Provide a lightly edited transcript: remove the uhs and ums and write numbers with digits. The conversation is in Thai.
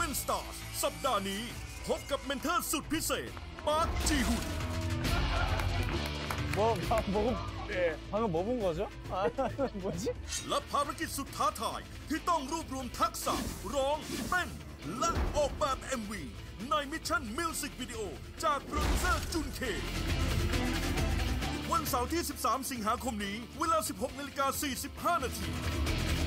Seven Stars สัปดาห์นี้พบกับเมนเทอร์สุดพิเศษปาร์คจีฮุน 방금 뭐 본 거죠? 뭐지? และภารกิจสุดท้าทายที่ต้องรวบรวมทักษะร้องเต้นและออกแบบ MV ในมิชชั่นมิวสิกวิดีโอจากโปรดิวเซอร์จุนเควันเสาร์ที่ 13 สิงหาคมนี้เวลา 16:45 น.